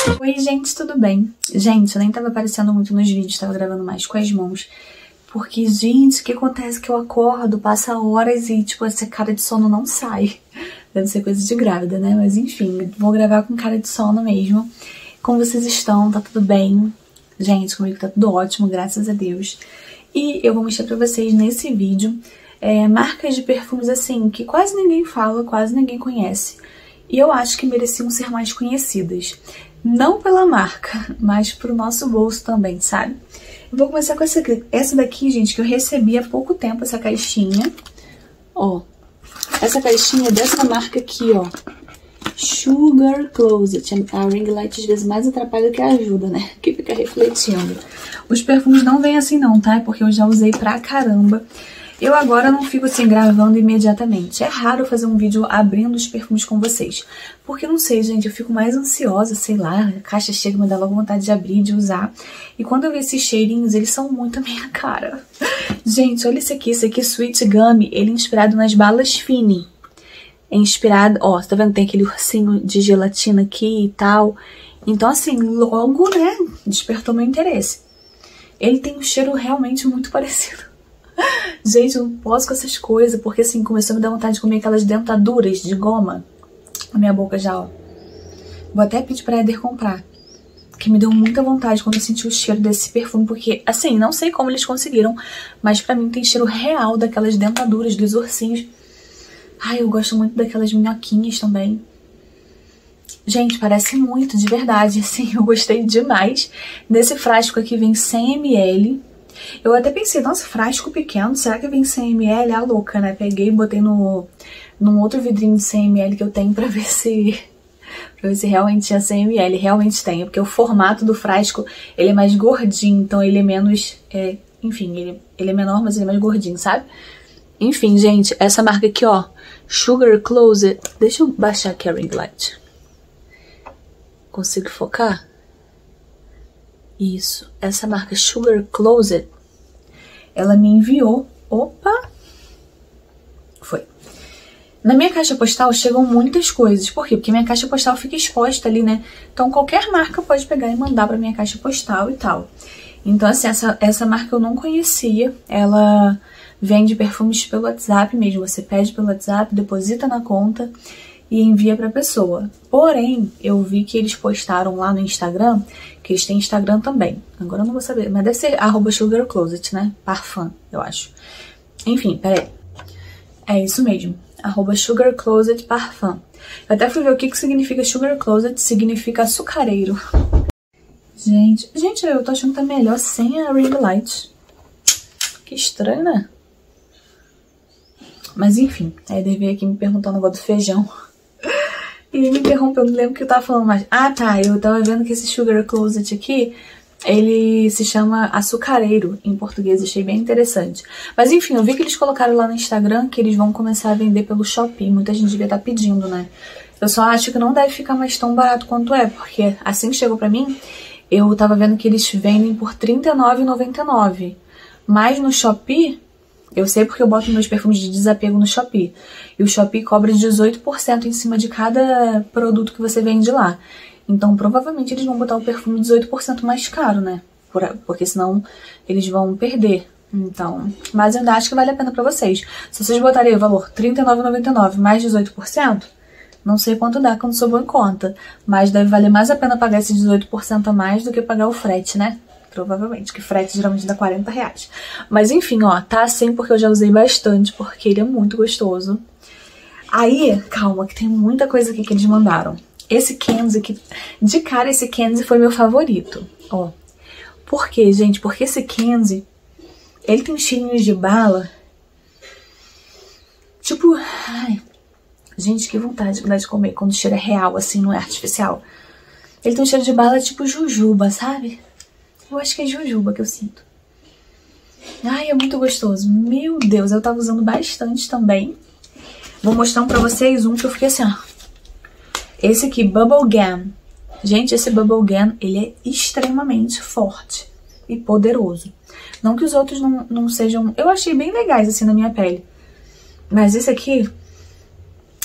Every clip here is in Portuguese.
Oi, gente, tudo bem? Gente, eu nem tava aparecendo muito nos vídeos, tava gravando mais com as mãos. Porque, gente, o que acontece que eu acordo, passa horas e, tipo, essa cara de sono não sai. Deve ser coisa de grávida, né? Mas, enfim, vou gravar com cara de sono mesmo. Como vocês estão? Tá tudo bem? Gente, comigo tá tudo ótimo, graças a Deus. E eu vou mostrar pra vocês nesse vídeo marcas de perfumes, assim, que quase ninguém fala, quase ninguém conhece. E eu acho que mereciam ser mais conhecidas. Não pela marca, mas pro nosso bolso também, sabe? Eu vou começar com essa daqui, gente, que eu recebi há pouco tempo, essa caixinha. Ó, essa caixinha dessa marca aqui, ó. Sugar Closet. A ring light às vezes mais atrapalha do que ajuda, né? Que fica refletindo. Os perfumes não vêm assim não, tá? É porque eu já usei pra caramba. Eu agora não fico assim gravando imediatamente. É raro fazer um vídeo abrindo os perfumes com vocês. Porque não sei, gente, eu fico mais ansiosa, sei lá, a caixa chega, me dá logo vontade de abrir, de usar. E quando eu vejo esses cheirinhos, eles são muito a minha cara. Gente, olha esse aqui Sweet Gummy, ele é inspirado nas balas Fini. É inspirado, ó, tá vendo? Tem aquele ursinho de gelatina aqui e tal. Então, assim, logo, né, despertou meu interesse. Ele tem um cheiro realmente muito parecido. Gente, eu não posso com essas coisas, porque assim, começou a me dar vontade de comer aquelas dentaduras de goma na minha boca já, ó. Vou até pedir pra Eder comprar, que me deu muita vontade quando eu senti o cheiro desse perfume, porque, assim, não sei como eles conseguiram, mas pra mim tem cheiro real daquelas dentaduras, dos ursinhos. Ai, eu gosto muito daquelas minhoquinhas também. Gente, parece muito, de verdade, assim, eu gostei demais. Nesse frasco aqui vem 100 ml. Eu até pensei, nossa, frasco pequeno, será que vem 100 ml? Ah, louca, né? Peguei e botei num outro vidrinho de 100 ml que eu tenho pra ver se realmente tinha 100 ml. Realmente tem, porque o formato do frasco, ele é mais gordinho, então ele é menos, enfim, ele é menor, mas ele é mais gordinho, sabe? Enfim, gente, essa marca aqui, ó, Sugar Closet. Deixa eu baixar aqui a ring light. Consigo focar? Isso, essa marca Sugar Closet, ela me enviou, opa, foi. Na minha caixa postal chegam muitas coisas, por quê? Porque minha caixa postal fica exposta ali, né? Então qualquer marca pode pegar e mandar pra minha caixa postal e tal. Então assim, essa marca eu não conhecia, ela vende perfumes pelo WhatsApp mesmo, você pede pelo WhatsApp, deposita na conta e envia pra pessoa. Porém, eu vi que eles postaram lá no Instagram, que eles têm Instagram também. Agora eu não vou saber, mas deve ser @sugarcloset, né? Parfum, eu acho. Enfim, peraí. É isso mesmo, @sugarcloset parfum. Eu até fui ver o que significa Sugar Closet, significa açucareiro. Gente, eu tô achando que tá melhor sem a ring light. Que estranho, né? Mas enfim, aí ele veio aqui me perguntar o negócio do feijão. E ele me interrompeu, não lembro o que eu tava falando mais. Ah, tá, eu tava vendo que esse Sugar Closet aqui, ele se chama açucareiro em português, achei bem interessante. Mas enfim, eu vi que eles colocaram lá no Instagram que eles vão começar a vender pelo Shopee. Muita gente devia estar pedindo, né? Eu só acho que não deve ficar mais tão barato quanto é, porque assim que chegou pra mim, eu tava vendo que eles vendem por R$39,99. Mas no Shopee, eu sei porque eu boto meus perfumes de desapego no Shopee. E o Shopee cobra 18% em cima de cada produto que você vende lá. Então, provavelmente, eles vão botar o perfume 18% mais caro, né? Porque senão eles vão perder. Então, mas eu ainda acho que vale a pena pra vocês. Se vocês botarem o valor R$39,99 mais 18%, não sei quanto dá quando sou boa em conta. Mas deve valer mais a pena pagar esse 18% a mais do que pagar o frete, né? Provavelmente, que frete geralmente dá R$40. Mas enfim, ó, tá assim porque eu já usei bastante, porque ele é muito gostoso. Aí, calma, que tem muita coisa aqui que eles mandaram. Esse Kenzie aqui, de cara esse Kenzie foi meu favorito, ó. Por quê, gente? Porque esse Kenzie, ele tem cheirinhos de bala. Tipo, ai, gente, que vontade de comer quando o cheiro é real, assim, não é artificial. Ele tem um cheiro de bala tipo jujuba, sabe? Eu acho que é jujuba que eu sinto. Ai, é muito gostoso. Meu Deus, eu tava usando bastante também. Vou mostrar um pra vocês um que eu fiquei assim, ó. Esse aqui, Bubble Gum. Gente, esse Bubble Gum, ele é extremamente forte e poderoso. Não que os outros não sejam... Eu achei bem legais, assim, na minha pele. Mas esse aqui,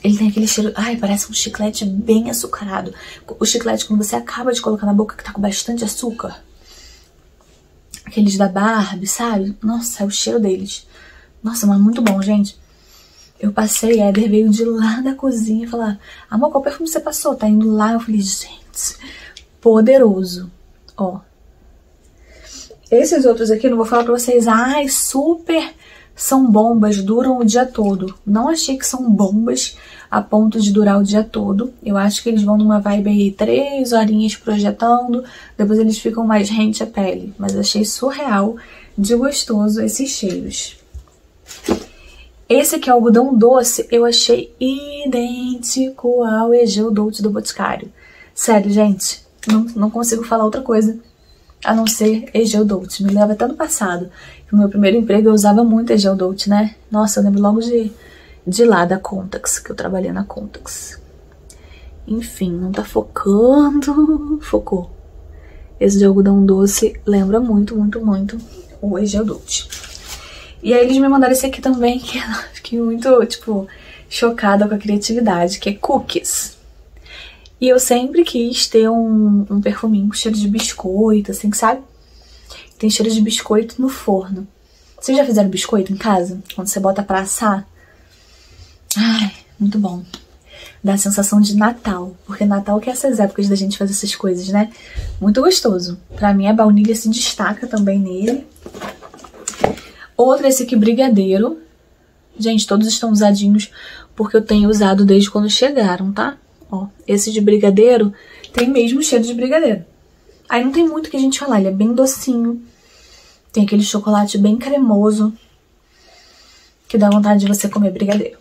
Ele tem aquele cheiro... Ai, parece um chiclete bem açucarado. O chiclete quando você acaba de colocar na boca que tá com bastante açúcar. Aqueles da Barbie, sabe? Nossa, é o cheiro deles. Nossa, mas muito bom, gente. Eu passei, a Eder veio de lá da cozinha e falou: amor, qual perfume você passou? Tá indo lá? Eu falei, gente, poderoso. Ó. Esses outros aqui, eu não vou falar pra vocês, ai, super são bombas, duram o dia todo. Não achei que são bombas a ponto de durar o dia todo. Eu acho que eles vão numa vibe aí 3 horinhas projetando, depois eles ficam mais rente à pele. Mas achei surreal de gostoso esses cheiros. Esse aqui, algodão doce, eu achei idêntico ao Egeu Dolce do Boticário. Sério, gente, não consigo falar outra coisa a não ser Egeu Dolce. Me leva até no passado. No meu primeiro emprego eu usava muito Egeu Dolce, né? Nossa, eu lembro logo de lá, da Contax, que eu trabalhei na Contax. Enfim, não tá focando. Focou. Esse de algodão doce lembra muito, muito, muito o Egeu Dolce. E aí eles me mandaram esse aqui também, que eu fiquei muito, tipo, chocada com a criatividade, que é Cookies. E eu sempre quis ter um perfuminho com cheiro de biscoito, assim, sabe? Tem cheiro de biscoito no forno. Vocês já fizeram biscoito em casa? Quando você bota pra assar? Ai, muito bom. Dá a sensação de Natal, porque Natal que é essas épocas da gente fazer essas coisas, né? Muito gostoso. Pra mim a baunilha se destaca também nele. Outro, esse aqui, brigadeiro. Gente, todos estão usadinhos porque eu tenho usado desde quando chegaram, tá? Ó, esse de brigadeiro tem mesmo cheiro de brigadeiro. Aí não tem muito o que a gente falar, ele é bem docinho. Tem aquele chocolate bem cremoso que dá vontade de você comer brigadeiro.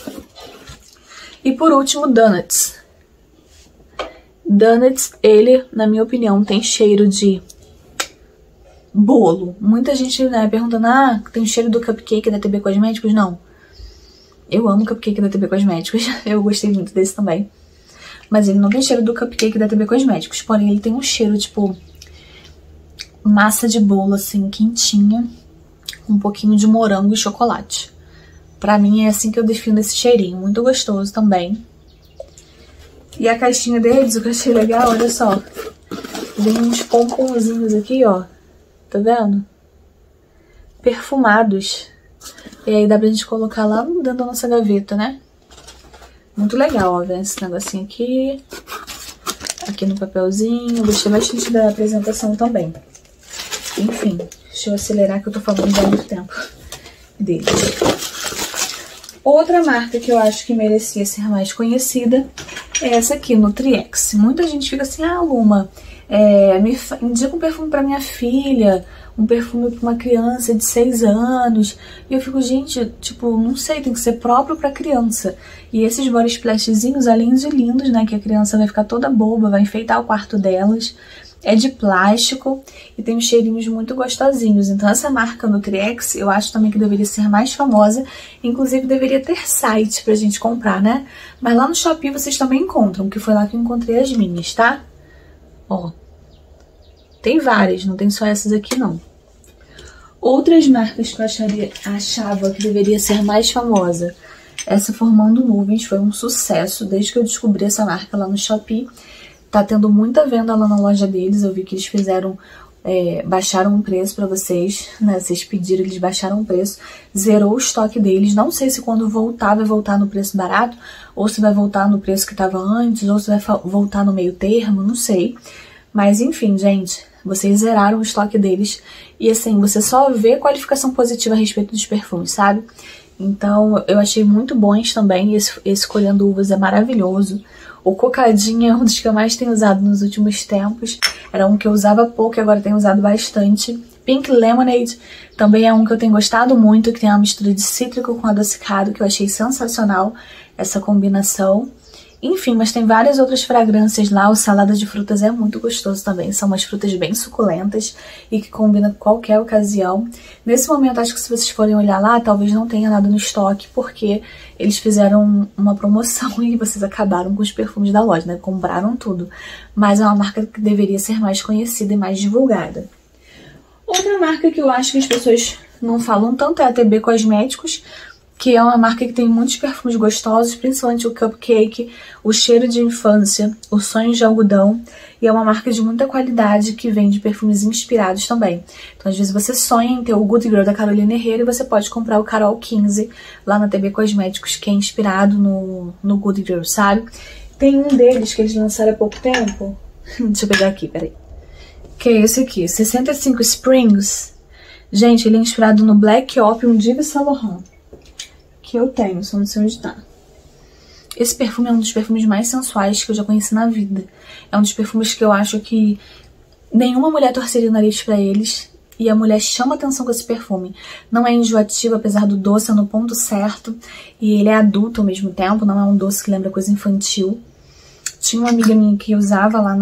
E por último, Donuts. Donuts, ele, na minha opinião, tem cheiro de bolo. Muita gente, né, perguntando, tem cheiro do cupcake da TB Cosméticos? Não. Eu amo cupcake da TB Cosméticos. Eu gostei muito desse também. Mas ele não tem cheiro do cupcake da TB Cosméticos. Porém, ele tem um cheiro, tipo, massa de bolo, assim, quentinha. Com um pouquinho de morango e chocolate. Pra mim, é assim que eu defino esse cheirinho. Muito gostoso também. E a caixinha deles, o que eu achei legal, olha só. Vem uns pomponzinhos aqui, ó. Tá vendo? Perfumados. E aí dá pra gente colocar lá dentro da nossa gaveta, né? Muito legal, ó. Vem esse negocinho aqui. Aqui no papelzinho. Gostei bastante da apresentação também. Enfim, deixa eu acelerar que eu tô falando há muito tempo deles. Outra marca que eu acho que merecia ser mais conhecida é essa aqui, Nutriex. Muita gente fica assim, Luma, me indica um perfume pra minha filha, um perfume pra uma criança de 6 anos. E eu fico, gente, tipo, não sei, tem que ser próprio pra criança. E esses body splashzinhos, além de lindos, né, que a criança vai ficar toda boba, vai enfeitar o quarto delas, é de plástico e tem uns cheirinhos muito gostosinhos. Então essa marca Nutriex, eu acho também que deveria ser mais famosa. Inclusive deveria ter site pra gente comprar, né? Mas lá no Shopee vocês também encontram, que foi lá que eu encontrei as minhas, tá? Ó, tem várias, não tem só essas aqui não. Outras marcas que eu achava que deveria ser mais famosa. Essa Formando Nuvens foi um sucesso desde que eu descobri essa marca lá no Shopee. Tá tendo muita venda lá na loja deles. Eu vi que eles fizeram, baixaram o preço pra vocês, né? Vocês pediram, eles baixaram o preço. Zerou o estoque deles. Não sei se quando voltar vai voltar no preço barato, ou se vai voltar no preço que tava antes, ou se vai voltar no meio termo, não sei. Mas enfim, gente, vocês zeraram o estoque deles. E assim, você só vê qualificação positiva a respeito dos perfumes, sabe? Então, eu achei muito bons também. Esse Colhendo Uvas é maravilhoso. O Cocadinha é um dos que eu mais tenho usado nos últimos tempos. Era um que eu usava pouco e agora tenho usado bastante. Pink Lemonade também é um que eu tenho gostado muito, que tem uma mistura de cítrico com adocicado, que eu achei sensacional essa combinação. Enfim, mas tem várias outras fragrâncias lá. O salada de frutas é muito gostoso também. São umas frutas bem suculentas e que combinam com qualquer ocasião. Nesse momento, acho que se vocês forem olhar lá, talvez não tenha nada no estoque, porque eles fizeram uma promoção e vocês acabaram com os perfumes da loja, né? Compraram tudo. Mas é uma marca que deveria ser mais conhecida e mais divulgada. Outra marca que eu acho que as pessoas não falam tanto é a TB Cosméticos, que é uma marca que tem muitos perfumes gostosos, principalmente o Cupcake, o Cheiro de Infância, o Sonhos de Algodão, e é uma marca de muita qualidade que vende perfumes inspirados também. Então, às vezes você sonha em ter o Good Girl da Carolina Herrera e você pode comprar o Carol 15 lá na TB Cosméticos, que é inspirado no Good Girl, sabe? Tem um deles que eles lançaram há pouco tempo. Deixa eu pegar aqui, peraí. Que é esse aqui, 65 Springs. Gente, ele é inspirado no Black Opium de Yves Saint Laurent, que eu tenho, só não sei onde tá. Esse perfume é um dos perfumes mais sensuais que eu já conheci na vida. É um dos perfumes que eu acho que nenhuma mulher torceria o nariz pra eles. E a mulher chama atenção com esse perfume. Não é enjoativo, apesar do doce, é no ponto certo. E ele é adulto ao mesmo tempo, não é um doce que lembra coisa infantil. Tinha uma amiga minha que usava lá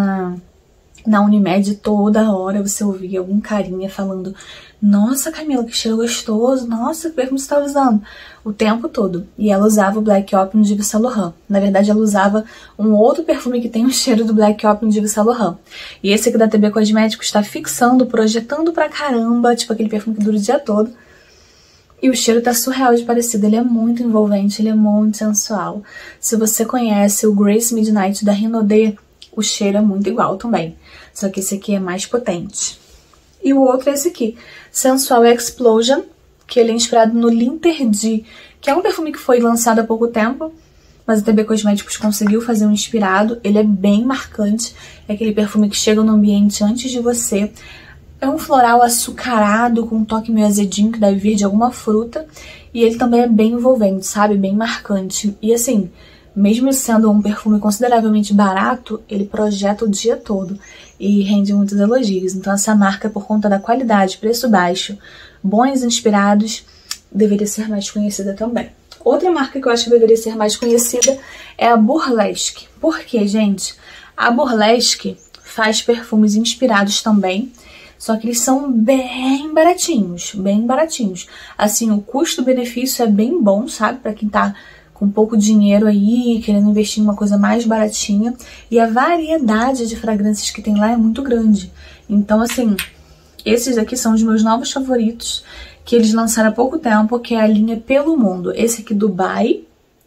na Unimed, toda hora você ouvia algum carinha falando: nossa, Camila, que cheiro gostoso, nossa, que perfume você tá usando? O tempo todo. E ela usava o Black Opium de Yves Saint Laurent. Na verdade, ela usava um outro perfume que tem o cheiro do Black Opium de Yves Saint Laurent. E esse aqui da TB Cosméticos está fixando, projetando pra caramba, tipo aquele perfume que dura o dia todo. E o cheiro tá surreal de parecido, ele é muito envolvente, ele é muito sensual. Se você conhece o Grace Midnight da Renaudet, o cheiro é muito igual também. Só que esse aqui é mais potente. E o outro é esse aqui, Sensual Explosion, que ele é inspirado no L'Interdit, que é um perfume que foi lançado há pouco tempo, mas a TB Cosméticos conseguiu fazer um inspirado. Ele é bem marcante, é aquele perfume que chega no ambiente antes de você. É um floral açucarado com um toque meio azedinho, que deve vir de alguma fruta. E ele também é bem envolvente, sabe? Bem marcante. E assim, mesmo sendo um perfume consideravelmente barato, ele projeta o dia todo e rende muitos elogios. Então essa marca, por conta da qualidade, preço baixo, bons inspirados, deveria ser mais conhecida também. Outra marca que eu acho que deveria ser mais conhecida é a Burlesque. Por quê, gente? A Burlesque faz perfumes inspirados também, só que eles são bem baratinhos, bem baratinhos. Assim, o custo-benefício é bem bom, sabe? Pra quem tá com pouco dinheiro aí, querendo investir em uma coisa mais baratinha. E a variedade de fragrâncias que tem lá é muito grande. Então, assim, esses aqui são os meus novos favoritos, que eles lançaram há pouco tempo, que é a linha Pelo Mundo. Esse aqui, Dubai,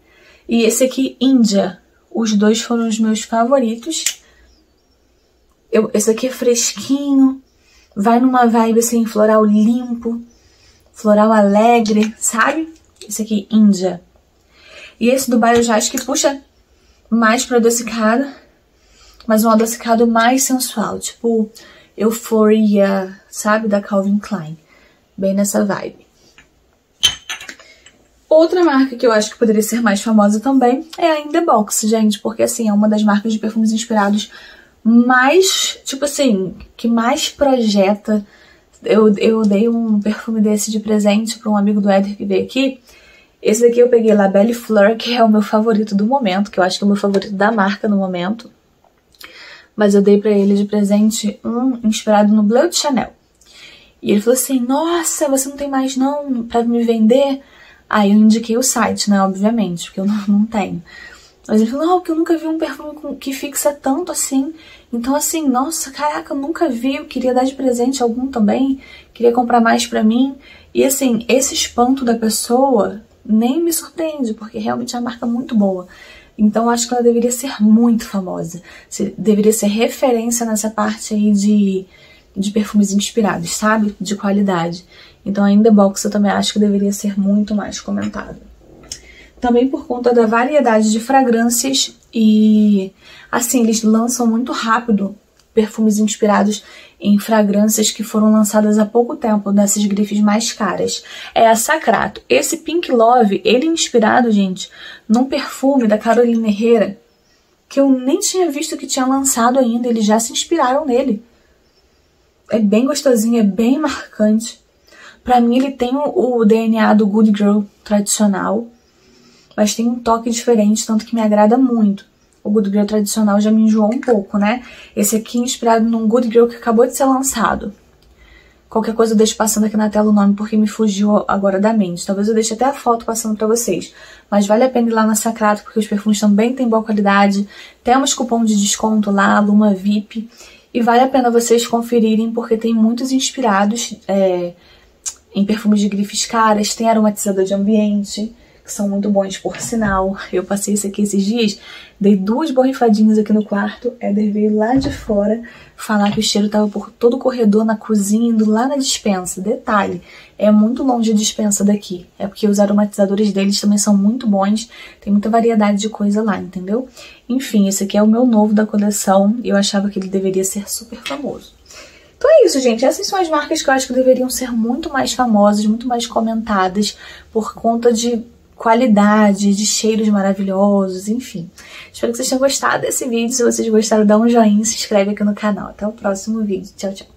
e esse aqui, Índia. Os dois foram os meus favoritos. Esse aqui é fresquinho, vai numa vibe assim, floral limpo, floral alegre, sabe? Esse aqui, Índia. E esse Dubai eu já acho que puxa mais pro adocicado, mas um adocicado mais sensual, tipo Euphoria, sabe? Da Calvin Klein. Bem nessa vibe. Outra marca que eu acho que poderia ser mais famosa também é a In The Box, gente, porque assim, é uma das marcas de perfumes inspirados mais, tipo assim, que mais projeta. Eu dei um perfume desse de presente para um amigo do Éder que veio aqui. Esse daqui eu peguei La Belle Fleur, que é o meu favorito do momento, que eu acho que é o meu favorito da marca no momento. Mas eu dei pra ele de presente um inspirado no Bleu de Chanel. E ele falou assim: nossa, você não tem mais não pra me vender? Aí eu indiquei o site, né, obviamente, porque eu não tenho. Mas ele falou: não, porque eu nunca vi um perfume que fixa tanto assim. Então assim, nossa, caraca, eu nunca vi, eu queria dar de presente algum também, queria comprar mais pra mim. E assim, esse espanto da pessoa nem me surpreende, porque realmente é uma marca muito boa. Então eu acho que ela deveria ser muito famosa. Deveria ser referência nessa parte aí de perfumes inspirados, sabe? De qualidade. Então a In The Box eu também acho que deveria ser muito mais comentada. Também por conta da variedade de fragrâncias e, assim, eles lançam muito rápido perfumes inspirados em fragrâncias que foram lançadas há pouco tempo, dessas grifes mais caras. É a Sacrato. Esse Pink Love, ele é inspirado, gente, num perfume da Carolina Herrera, que eu nem tinha visto que tinha lançado ainda, eles já se inspiraram nele. É bem gostosinho, é bem marcante. Pra mim ele tem o DNA do Good Girl tradicional, mas tem um toque diferente, tanto que me agrada muito. O Good Girl tradicional já me enjoou um pouco, né? Esse aqui é inspirado num Good Girl que acabou de ser lançado. Qualquer coisa eu deixo passando aqui na tela o nome, porque me fugiu agora da mente. Talvez eu deixe até a foto passando pra vocês. Mas vale a pena ir lá na Sacrato, porque os perfumes também têm boa qualidade. Temos cupom de desconto lá, Luma VIP. E vale a pena vocês conferirem, porque tem muitos inspirados em perfumes de grifes caras. Tem aromatizador de ambiente. que são muito bons, por sinal. Eu passei isso aqui esses dias, dei 2 borrifadinhas aqui no quarto, Éder veio lá de fora falar que o cheiro tava por todo o corredor, na cozinha, indo lá na despensa. Detalhe, é muito longe a despensa daqui. É porque os aromatizadores deles também são muito bons, tem muita variedade de coisa lá, entendeu? Enfim, esse aqui é o meu novo da coleção e eu achava que ele deveria ser super famoso. Então é isso, gente. Essas são as marcas que eu acho que deveriam ser muito mais famosas, muito mais comentadas por conta de qualidade, de cheiros maravilhosos, enfim. Espero que vocês tenham gostado desse vídeo. Se vocês gostaram, dá um joinha e se inscreve aqui no canal. Até o próximo vídeo. Tchau, tchau.